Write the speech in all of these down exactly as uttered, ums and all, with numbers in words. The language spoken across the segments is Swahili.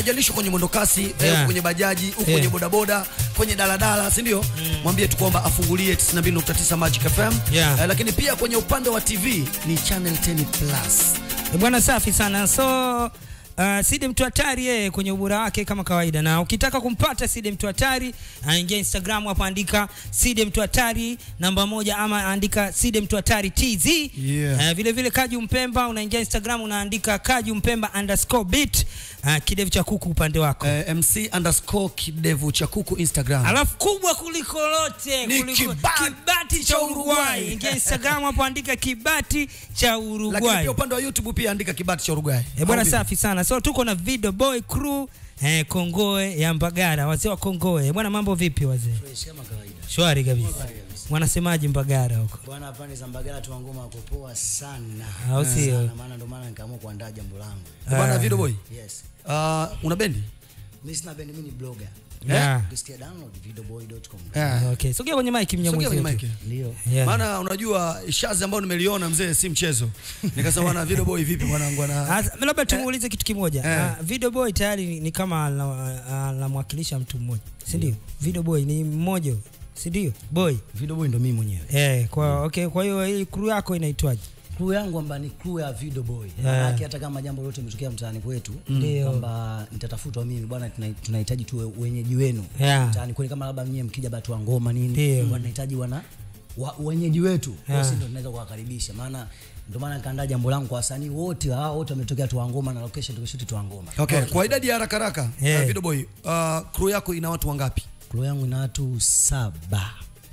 Jalisho kwenye mondokasi, yeah. kwenye bajaji, uko yeah. kwenye bodaboda, kwenye daladala, si ndio? Mm. Mwambie tu kwamba afungulie tisini na mbili nukta tisa Magic F M. Yeah. Uh, lakini pia kwenye upande wa T V ni Channel ten plus. E bwana, safi sana. So Uh, Sidi mtu hatari yeye kwenye ubora wake kama kawaida, na ukitaka kumpata Sidi mtu hatari aingia Instagram hapo, andika Sidi mtu hatari namba moja, ama andika Sidi mtu hatari T Z. Yeah. Uh, vile vile Kaju Mpemba, unaingia Instagram unaandika Kaju Mpemba underscore beat, uh, kidevu cha kuku upande wako. Uh, M C underscore kidevu cha kuku Instagram. Alafu kubwa kuliko lote ni kuliko kibati, kibati cha Uruguay. Ingia Instagram hapo andika kibati cha Uruguay. Lakini pia upande wa YouTube pia andika kibati cha Uruguay. Eh bwana, safi sana. So tuko na Vido Boy crew eh, Kongoe ya Mbagara, wazee wa Kongoe. Bwana, mambo vipi wazee? Fresh kama kawaida. Shwari kabisa. Wanasemaje Mbagara huko? Bwana, pande za Mbagara tu ngoma wako poa sana. Au sio? Na maana ndo maana nikaamua kuandaa jambo langu. Bwana Vido Boy. Yes. Uh, una bendi? Mimi sina bendi, mimi ni blogger. Yeah. Ukisikia download vido boy dot com. Yeah. Okay. Sogea kwenye mic mnyamwezi. Sogea kwenye mic. Ndio. Yeah. Maana unajua shazi ambayo nimeliona mzee si mchezo. Nikasema bwana Vido Boy vipi mwanangu ana. Labda tumuulize kitu kimoja. Yeah. Uh, Vido Boy tayari ni, ni kama anamwakilisha mtu mmoja. Si ndio? Vido Boy ni mmoja. Si ndio? Boy. Vido Boy ndo mimi mwenyewe. Eh, kwa okay, kwa hiyo hii crew yako inaitwaje? Crew yangu amba ni crew ya Vido Boy. Yeah. Maana hata kama jambo lote limetokea mtaani kwetu, ndio kwamba nitatafutwa mimi bwana, tunahitaji tu wenyeji wenu. Yeah. Mtaani kweli, kama labda mnyewe mkija batu wa ngoma nini, wanahitaji wana wa, wenyeji wetu. Yeah. Kwa ndio tunaweza kuwakaribisha. Maana ndio maana nikaandaa jambo langu kwa wasanii wote, hao wote wametokea tu wa ngoma na location tukishuti tu wa ngoma. Okay, kwa idadi ya haraka haraka, yeah. uh, Vido Boy, uh, crew yako ina watu wangapi? Crew yangu ina watu saba.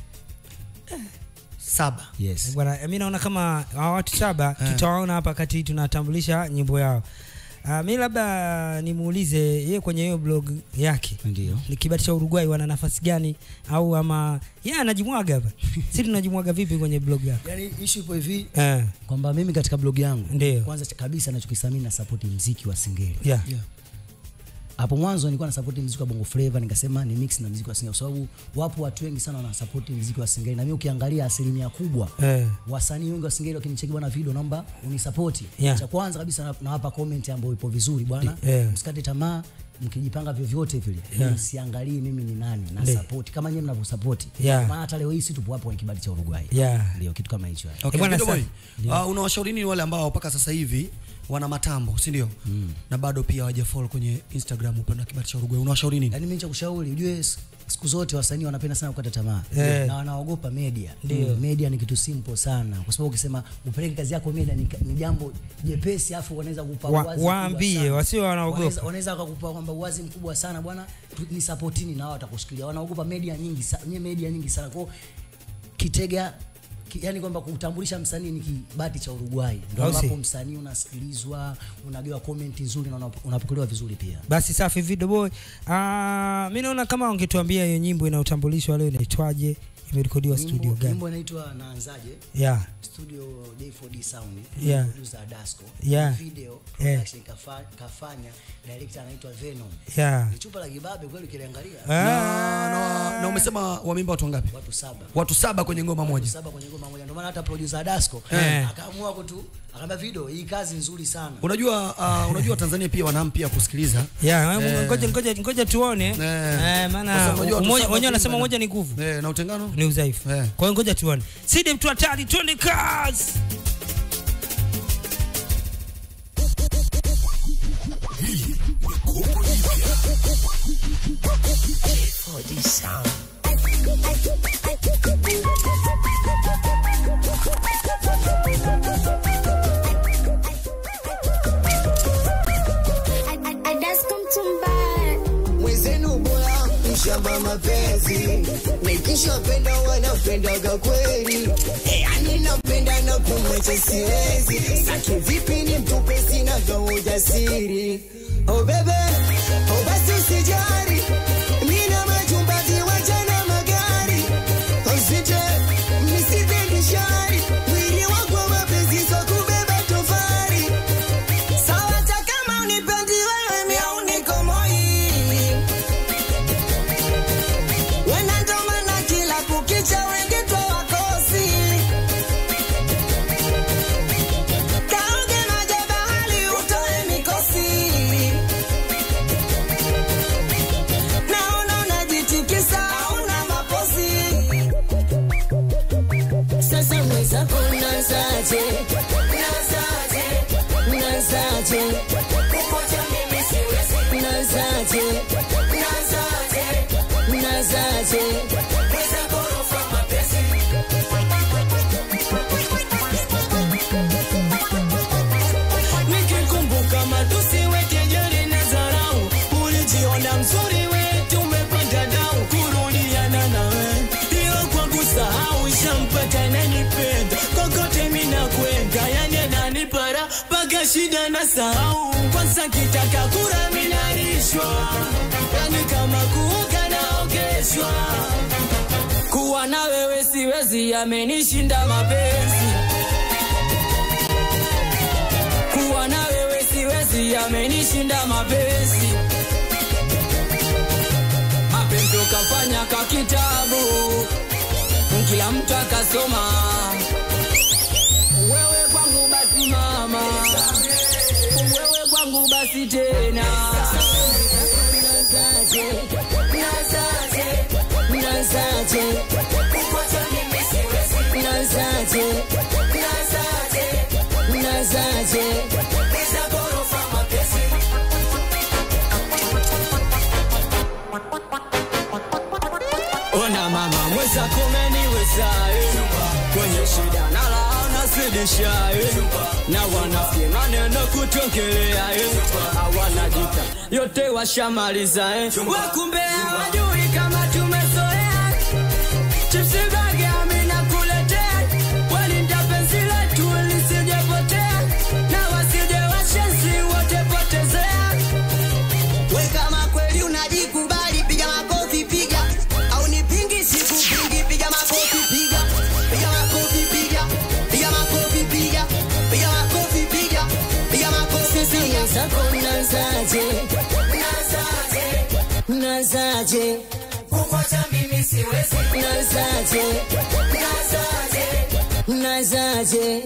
Saba. Yes. Bwana, mimi naona kama watu saba yeah. Tutawaona hapa kati tunatambulisha nyimbo yao. Uh, mimi labda nimuulize yeye kwenye hiyo blog yake. Ndio. Ni kibati cha Uruguay wana nafasi gani, au ama yeye yeah, anajimwaga hapa. Sisi tunajimwaga vipi kwenye blog yako? Yaani issue ipo hivi eh, kwamba mimi katika blog yangu Ndiyo. kwanza kabisa ninachokisamini na support muziki wa Singeli. Yeah. Yeah. Hapo mwanzo nilikuwa na support muziki wa Bongo Flava, nikasema ni mix na muziki wa Singeli kwa sababu wapo watu wengi sana wana support muziki wa Singeli, na mimi ukiangalia asilimia kubwa eh, wasanii wengi wa Singeli wakinicheki bwana Vido naomba unisupport. Yeah. Cha kwanza kabisa nawapa comment ambayo ipo vizuri bwana, yeah. msikate tamaa, mkijipanga vyovyote vile. Yeah. Msiangalie mimi ni nani na Ndi. support kama nyinyi mnavyosupport. Yeah. Maana hata leo hii si tupo hapo kwenye kibali cha Uruguay. Yeah. Ndio kitu kama hicho. Okay, Vido Boy, uh, unawashauri nini wale ambao mpaka sasa hivi wana matambo, si ndio? Mm. Na bado pia hawajafollow kwenye Instagram upande wa kibali cha Uruguay. Unawashauri nini? Yaani mimi nitakushauri ujue siku zote wasanii wanapenda sana kukata tamaa. Yeah. Na wanaogopa media. Ndio. Media ni kitu simple sana. Kwa sababu ukisema upeleke kazi yako media ni, ni jambo jepesi, afu wanaweza kukupa uwazi. Waambie wasio wanaogopa. Wanaweza kukupa kwamba uwazi mkubwa sana bwana, ni supportini na wao watakushikilia. Wanaogopa media nyingi sana, nye media nyingi sana. Kwa kitega yani kwamba kutambulisha msanii ni kibati cha Uruguay. Ndio ambapo msanii unasikilizwa, unagewa comment nzuri na unapokelewa vizuri pia. Basi safi Vido Boy. Ah, uh, mimi naona kama ungetuambia hiyo nyimbo inautambulishwa leo inaitwaje, imerekodiwa studio gani? Nyimbo inaitwa Aanzaje. Yeah. Studio J four D Sound. Yeah. Producer Dasco. Yeah. Video production yeah. kafa, kafanya director anaitwa Venom. Yeah. Ni chupa la kibabe kweli ukiangalia. Ah. Na, na, na umesema wameimba watu wangapi? Watu saba. Watu saba kwenye ngoma moja. Watu saba kwenye ngoma moja. Ndio maana hata producer Dasco yeah. akaamua kutu akaambia Vido hii kazi nzuri sana. Unajua uh, unajua Tanzania pia wanam pia kusikiliza. Yeah, eh. ngoja ngoja ngoja tuone. Eh, eh maana wenyewe wanasema moja ni nguvu. Eh, na utengano ni udhaifu. Eh. Kwa hiyo ngoja tuone. Sidi mtu hatari twende kazi. For this sound. Shamba mapenzi nikishapenda wanapendaga kweli, yani napenda na kumwacha siwezi. Saki vipi ni mtupe sina kwa ujasiri. Oh bebe, oh basi usijali, mimi na majumba viwanja na magari. Usije msipendi shari, mwili wangu wa mapenzi sio kubeba tofari. Sawa hata kama unipendi wewe mimi uniko moi. Kukicha wengi tu wakosi Kaoge maji bahari utoe mikosi. nasahau kwanza kitaka kura minarishwa yani kama kuoga naogeshwa kuwa na wewe siwezi yamenishinda mapenzi kuwa na wewe siwezi yamenishinda mapenzi mapenzi ukafanya ka kitabu kila mtu akasoma wewe kwangu basi mama wewe kwangu basi tena nazaje nazaje nazaje kukocha mimi siwezi nazaje nazaje nazaje isa gorofa mapesi ona mama mweza komeni wezae kwenye shida na laana sidishae na wanafye maneno kutongelea hawana jita yote washamaliza eh wakumbe hawajui kama tumezoea chipsi bagi amina kuletea walinda penzi letu lisijepotea na wasije washenzi wote potezea we kama kweli unajikubali piga makofi piga au nipingi sikupingi piga makofi piga piga makofi piga piga makofi piga piga makofi piga piga makofi piga sako nazaje nazaje nazaje kukocha mimi siwezi nazaje nazaje nazaje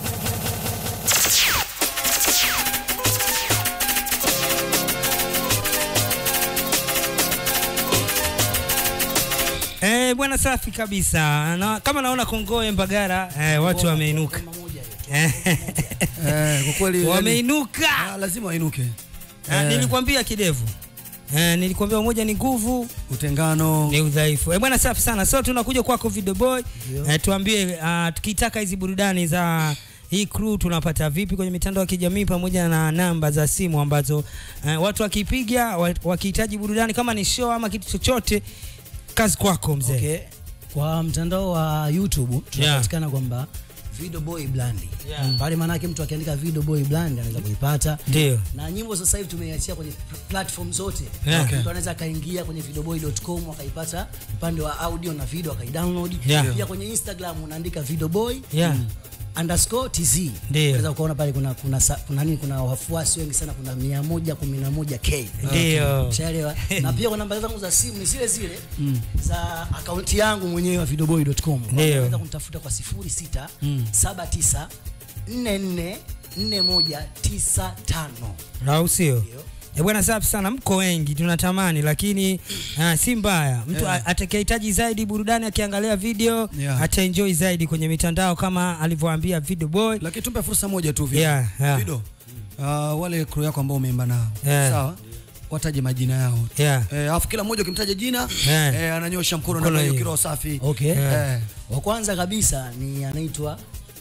Eh, bwana safi kabisa. Na kama naona Kongoe Mbagara eh, watu wameinuka. Eh, kwa kweli wameinuka. Ah, lazima wainuke. Ah, eh, nilikwambia kidevu. Eh, nilikwambia umoja ni nguvu, utengano ni udhaifu. Eh, bwana safi sana. So tunakuja kwako Vido Boy. Eh, tuambie uh, tukitaka hizi burudani za hii crew tunapata vipi kwenye mitandao ya kijamii pamoja na namba za simu ambazo uh, watu wakipiga wakihitaji burudani kama ni show ama kitu chochote kazi kwako mzee. Okay. Kwa mtandao wa YouTube tunapatikana yeah. kwamba Vido Boy Blandi. Yeah. Pale maana yake mtu akiandika Vido Boy Blandi anaweza kuipata. Ndio. Na nyimbo sasa hivi tumeiachia kwenye platform zote. Yeah. Okay. Mtu anaweza kaingia kwenye vidoboy dot com akaipata upande wa audio na video akaidownload. Yeah. Pia kwenye Instagram unaandika Vido Boy. Yeah. underscore tz. Unaweza kuona pale kuna kuna kuna nini kuna wafuasi wengi sana kuna mia moja kumi na moja K. Ndio. Ushaelewa? Na pia kwa namba zangu za simu ni zile zile mm. za account yangu mwenyewe wa vidoboy dot com. Unaweza kunitafuta kwa sifuri sita saba tisa nne nne nne moja tisa tano. Au sio? Eh, bwana safi sana, mko wengi tunatamani lakini uh, si mbaya. Mtu yeah. atakayehitaji zaidi burudani akiangalia video yeah. ataenjoy zaidi kwenye mitandao kama alivyoambia Vido Boy. Lakini tumpe fursa moja tu Vido. Yeah, yeah. Vido. Uh, wale crew yako ambao umeimba nao. Yeah. Sawa? Wataje majina yao. Yeah. Eh, afu kila mmoja ukimtaja jina yeah. eh, ananyosha mkono na hiyo kiroho safi. Okay. Yeah. Eh. Wa kwanza kabisa ni anaitwa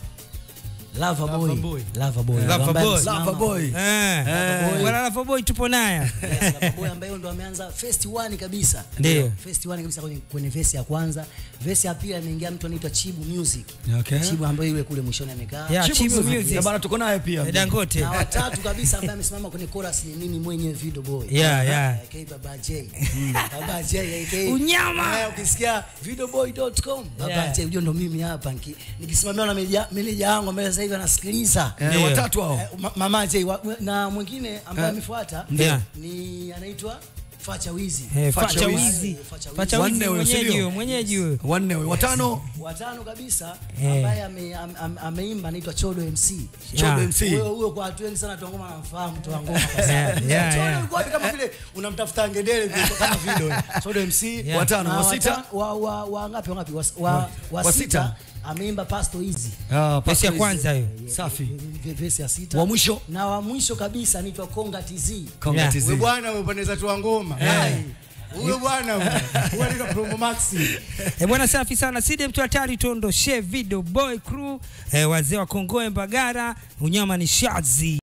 Lava Boy. Lava Boy. Lava Boy. Lava Boy. Eh. Wala Lava Boy tupo naye. Lava Boy ambaye ndo ameanza first one kabisa. Ndio. First one kabisa kwenye kwenye verse ya kwanza. Verse ya pili ameingia mtu anaitwa Chibu Music. Okay. Chibu ambaye yule kule mwishoni amekaa. Yeah, Chibu Music. Bana tuko naye pia. Dangote. Na watatu kabisa ambaye amesimama kwenye chorus ni mimi mwenyewe Vido Boy. Yeah, yeah. K Baba J. Baba J K. Unyama. Eh, ukisikia vidoboy dot com Baba J huyo ndo mimi hapa nikisimamia na meneja wangu ambaye sasa hivi anasikiliza. Eh, watatu hao. Eh, Mama J wa, na mwingine ambaye amefuata yeah. ni anaitwa Facha Wizi. Hey, Facha Wizi. Facha Wizi mwenyeji huyo, mwenyeji huyo. Wanne huyo, watano. Watano kabisa ambaye ame, ame, ameimba anaitwa Chodo M C. Chodo M C. Huyo huyo kwa watu wengi sana tu ngoma anamfahamu tu ngoma kwa sababu. Chodo ulikuwa kama vile unamtafuta ngedele kama Vido. Chodo M C watano, wa sita, wa wa wa ngapi ngapi wa wa sita ameimba Pasto Easy. Ah, verse ya kwanza hiyo. Safi. Verse ya sita. Wa mwisho na wa mwisho kabisa anaitwa Konga T Z. Konga T Z. Wewe bwana umependeza tu ngoma. Huyo bwana huyo anaitwa Promo Maxi. Eh, bwana safi sana. Sidi mtu hatari tuondoshe Vido Boy crew. Eh, wazee wa Kongoe Mbagara, unyama ni shazi.